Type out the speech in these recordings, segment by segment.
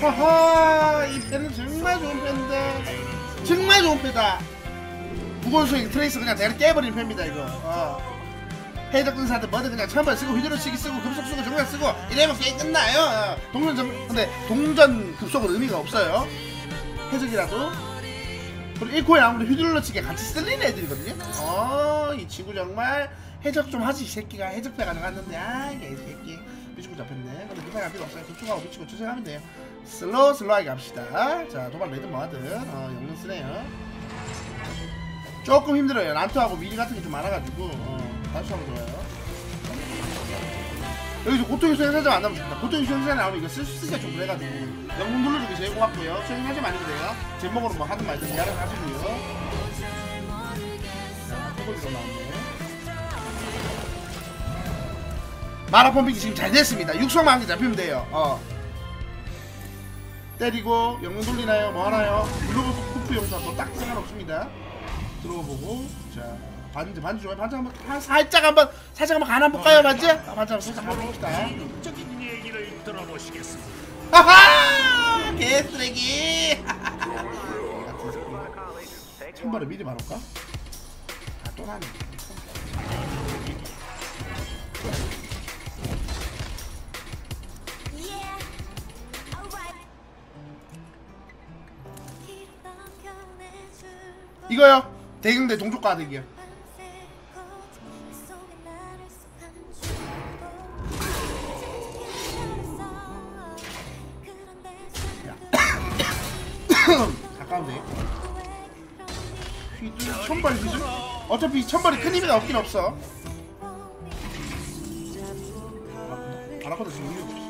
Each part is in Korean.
하하, 이 패는 정말 좋은 패인데, 정말 좋은 패다. 무건수행 트레이스 그냥 대가리 깨버리는 패입니다 이거. 해적 등사한테 뭐든 그냥 천발 쓰고 휘두르치기 쓰고 급속 쓰고 정작 쓰고 이래면 게임 끝나요. 근데 동전 급속은 의미가 없어요. 해적이라도. 그리고 1코에 아무래도 휘둘러치기 같이 쓸리는 애들이거든요. 이 친구 정말 해적 좀 하지 이 새끼가. 해적배 가져갔는데 이 새끼 미치고 잡혔네. 근데 급하게 할 필요 없어요. 급속하고 미치고 추적하면 돼요. 슬로우하게 갑시다. 자, 도발 레드 뭐하든 영능 쓰네요. 조금 힘들어요. 란투하고 미리 같은 게 좀 많아가지고 다시 하면 좋아요. 여기서 고통의 수행사자 안 나오면 좋다. 고통의 수행사자 나오면 이거 쓰기가 좀 그래가지고 영웅 눌러주기 제일 고맙고요. 수행사자 아니면 돼요. 제목으로 뭐 하든 말든 미안해 하시고요. 자, 토벌리로 나왔네. 마라펌픽이 지금 잘 됐습니다. 육성만 한개 잡히면 돼요. 때리고 영웅 돌리나요? 뭐 하나요? 블루버프 쿠프 용사도 딱 상관없습니다. 들어보고 자 반지 좋아요. 반지 한번 살짝 한번 가나 볼까요? 반지? 반지 한번 살짝 한번 봅시다. 적인 얘기를 들어보시겠습니다. 하하! 개쓰레기! 천발을 미리 말할까? 또 나네. 이거요. 대경대 동족 가득이요. 가까운데. 천발 휘둘? 어차피 천발이 큰 의미가 없긴 없어. 아나콘다 지금 의미 없어.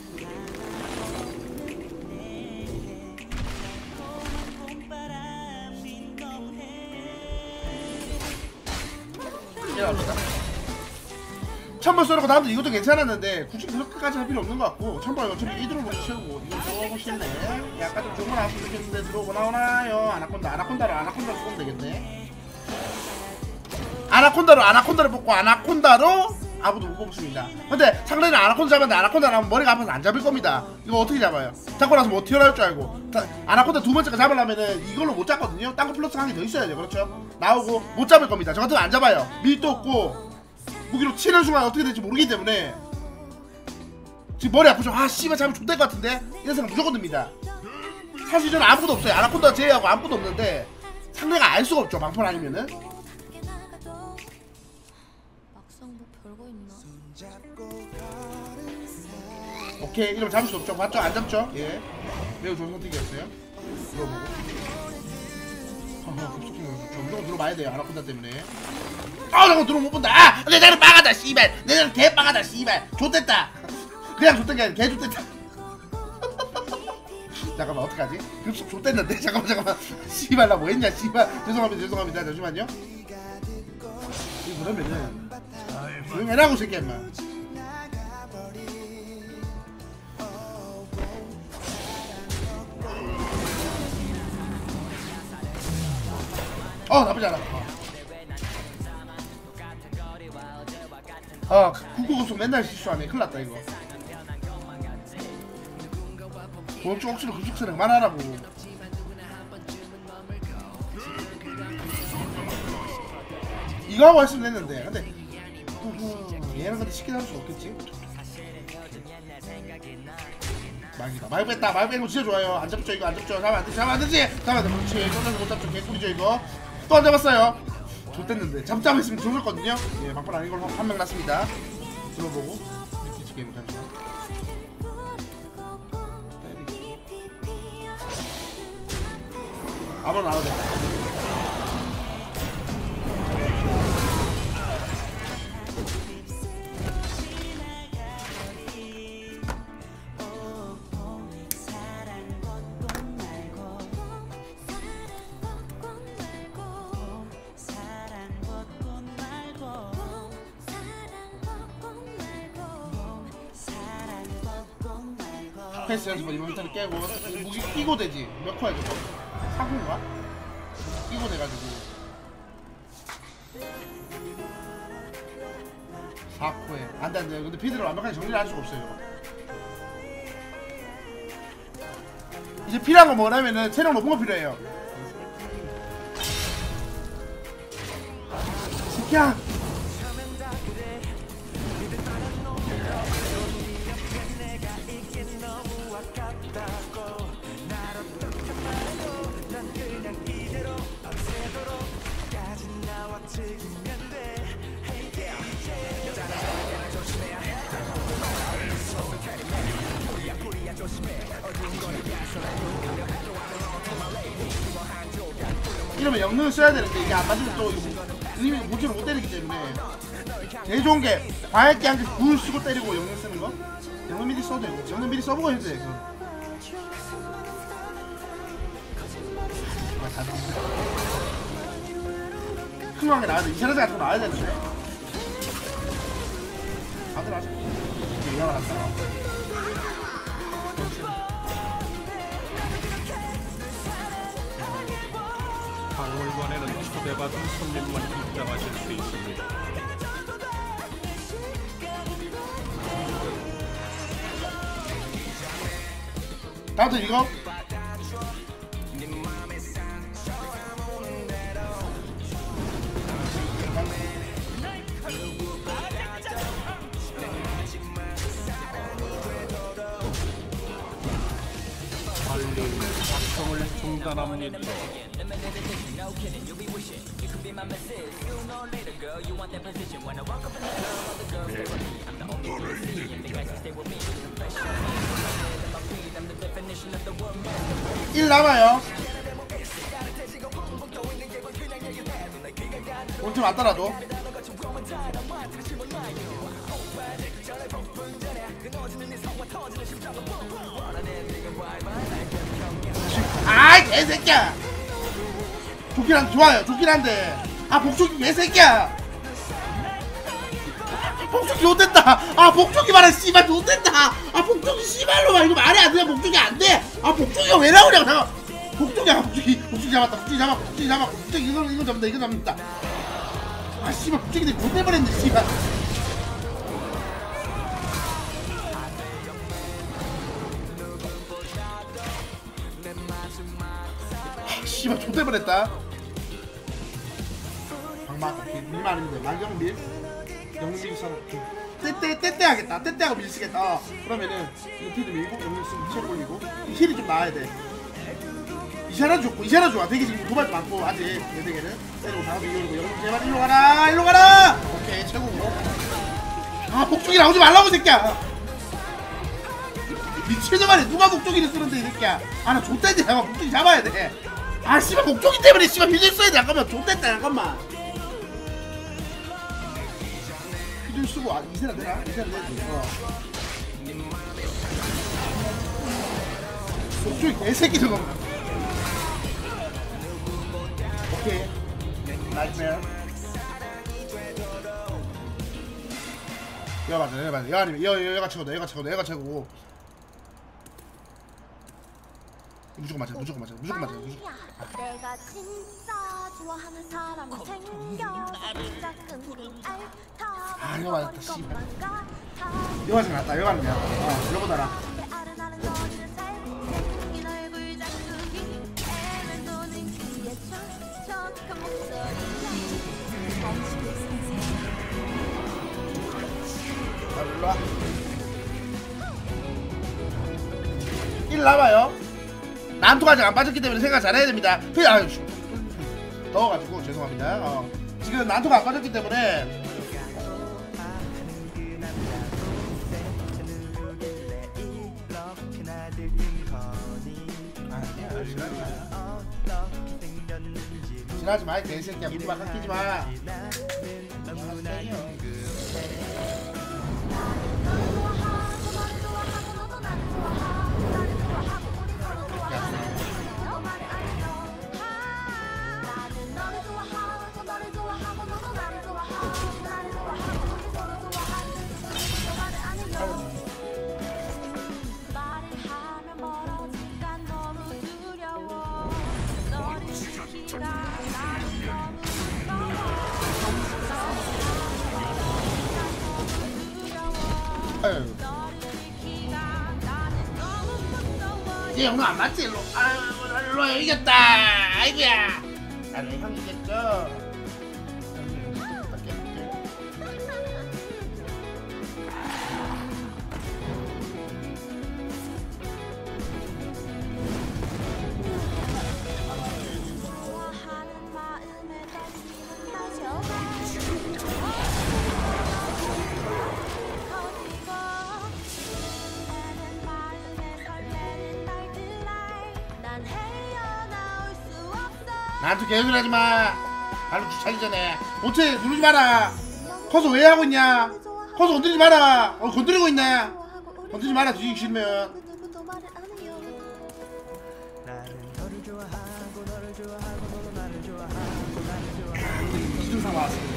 천벌 쏘려고 나도 이것도 괜찮았는데 굳이 그렇게까지 할 필요 없는 것 같고 천벌 어차피 이대로 먼저 채우고 이거 조금 쉽네. 약간 좀 좋은 거 나왔으면 좋겠는데 들어오고 나오나요? 아나콘다로 뽑으면 되겠네. 아나콘다를 뽑고 아나콘다로 아무도 못 뽑습니다. 근데 상대는 아나콘다 잡았는데 아나콘다 나오면 머리가 아파서 안 잡을 겁니다. 이거 어떻게 잡아요? 잡고 나서 뭐 튀어나올 줄 알고. 아나콘다 두 번째가 잡으려면은 이걸로 못 잡거든요. 딴 거 플러스 한 개 더 있어야죠. 그렇죠? 나오고 못 잡을 겁니다. 저 같으면 안 잡아요. 밀도 없고 무기로 치는 순간 어떻게 될지 모르기 때문에 지금 머리 아프죠? 씨발 잡으면 좋될 것 같은데? 이런 생각 무조건 듭니다. 사실 저는 아무것도 없어요. 아나콘다 제외하고 아무것도 없는데 상대가 알 수가 없죠. 방풀 아니면은. 막상 뭐 별거 있나? 오케이, 이러면 잡을 수 없죠. 맞죠? 안 잡죠? 예, 매우 좋은 선택이었어요. 들어보고 급속행 무조건 들어봐야 돼요. 아나콘다 때문에. 저거 들어 못 본다. 내 자리 빠가다 씨발. 내 자리 개 빠가다 씨발. 좆됐다. 그냥 좆된 게 아니라 개 좆됐다. 잠깐만 어떡하지? 급속 좆됐는데. 잠깐만 씨발 나 뭐했냐 씨발. 죄송합니다 잠시만요. 그러면은 조용해라고 새끼야 인마. 나쁘지 않아. 국구급속 맨날 실수하네. 큰일났다 이거. 보험쪽 억지로 급속세를 그만하라고. 이거 하고 했으면 됐는데. 근데 얘는 근데 쉽게 할 수 없겠지. 막이다. 말 뺐다. 말 뺀 거 진짜 좋아요. 안 잡죠 이거. 안 잡죠. 잡으면 안 되지. 그렇지. 쫀나서 못 잡죠. 개꿀이죠 이거. 또 안 잡았어요. 좋댔는데 잡잡했으면 좋을거든요. 예, 막판 아닌 걸로 한 명 났습니다. 들어보고 미치 게임 잠시만. 아무나 나와도 돼. 패스 연습을 이번 턴에 깨고 무기 끼고 되지. 몇 코야 저거? 4코인가? 끼고 돼가지고 4코에 안돼 근데 피드를 완벽하게 정리를 할 수가 없어요 이제 필요한 건 뭐냐면은 체력 높은 거 필요해요. 새끼야. 이러면 영능을 써야 되는데 이게 안 맞으면 또 이거 모지로 못 때리기 때문에 제일 좋은 게 밝게 한 개 굴 쓰고 때리고 영능 쓰는 거. 영능 미리 써도 되고 영능 미리 써보고 해도 돼. 큰 게 나와야 돼. 이샤라즈 같은 거 나와야 되는데. 다들 하자. 이거 나왔다. 박물관에는 초대받은 손님만 입장하실 수 있습니다. 나도 이거. 관리는 작성을 중단합니다. 일 남아요. 원팀 왔더라도 아이 개새끼야. 좋긴 한 좋아요. 좋긴 한데 아 복죽이 개새끼야. 복죽이 못됐다. 아 복죽이 말해 씨발 못됐다. 아 복죽이 씨발로 말 이거 말이 안 돼. 복죽이 안 돼. 아 복죽이가 왜 나오냐고. 잠깐 복죽이야. 복죽이 잡았다. 복죽이 잡았고 복죽이 잡았고 복죽이 이거 잡는다. 이거 잡는다. 아 씨발 복죽이들 못해버렸네 씨발. 씨발 좆대버렸다. 방막 밀만 아니면 돼. 만경밀 영밀 써라. 떼떼 하겠다. 떼떼하고 밀 쓰겠다. 그러면은 이 필드 밀고 영밀 쓰고 체 올리고 이 힐이 좀 나와야 돼. 이샤라 좋고 이샤라 좋아. 되게 지금 도발도 많고 아직 내 되게는 때리고 다음에 이러고 영밀 제발 일로 가라. 일로 가라. 오케이 최고고. 아 복죽이 나오지 말라고 이 새끼야. 미친놈아니 누가 복죽이를 쓰는데 이 새끼야. 아 나 좆대인데 잠깐 복죽이 잡아야 돼. 아 씨발 목적이 때문에 씨발 휘둘 써야 돼. 잠깐만 좆됐다. 잠깐만 휘둘 쓰고 아 이세라 되나? 이세라 되지. 목적이 개새끼 저거. 오케이 나이스맨. 여가 맞아 여가 맞아. 여가 아니면 여가 최고다. 여가 최고다. 여가 최고고 무조건 맞아. 무조건 맞아. 무조건 맞아. 무조건. 내가 진짜 좋아하는 사람이 생겨 작은 알타 아 이거 맞았다 씨발. 여가 잘 났다. 여가는 그냥 이러보다라. 일로와. 1 남아요. 난투가 아직 안 빠졌기 때문에 생각 잘해야 됩니다. 더워가지고 죄송합니다. 지금 난투가 안 빠졌기 때문에 지나지 마. 이 개새끼야. 물만 깎이지 마. 네 영웅 안 맞지? 일로 일로 이겼다. 아이고야. 나는 형 이겼죠. 좋아하는 마음에 떨리는 마셔봐 어디고 애는 마음에 설레는 날들날 난 헤어나올 수 없어 나한테 개소리 하지 마. 발로 주차기 전에 모체 누르지 마라. 커서 왜 하고 있냐? 커서 건드리지 마라. 건드리고 있네. 건드리지 마라. 뒤지기 싫으면. 누구도 말을 안 해요 이준상 나왔습니다.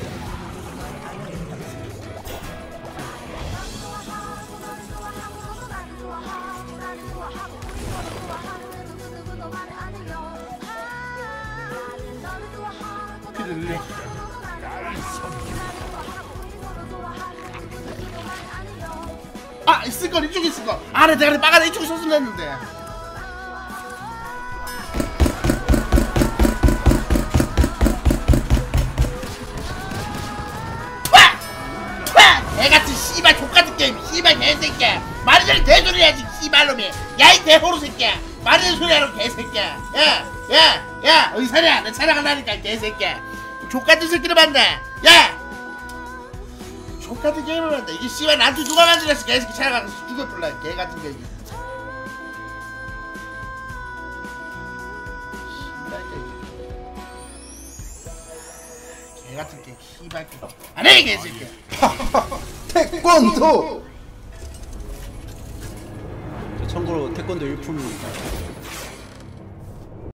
피들리. 아 있을걸 이쪽에 있을걸. 아래 대가리 빠가다 이쪽에 썼으면 했는데. 애같은 씨발 족같은 게임 씨발 개새끼야. 말이 전에 개소리 해야지 씨발놈이. 야이 개호로 새끼야. 말이 전에 소리 하라고 개새끼야. 야 어디 사냐. 내 촬영하려니까 개새끼야. 족같은 새끼를 만나. 야 족같은 게임을 만나. 이게 씨발 나한테 누가 만들었어. 개새끼 촬영하면서 죽여불라 개같은 게임. 씨발 게임 개같은 게임 씨발 게임 안해 개새끼야. 태권도! 참고로 태권도 일품입니다.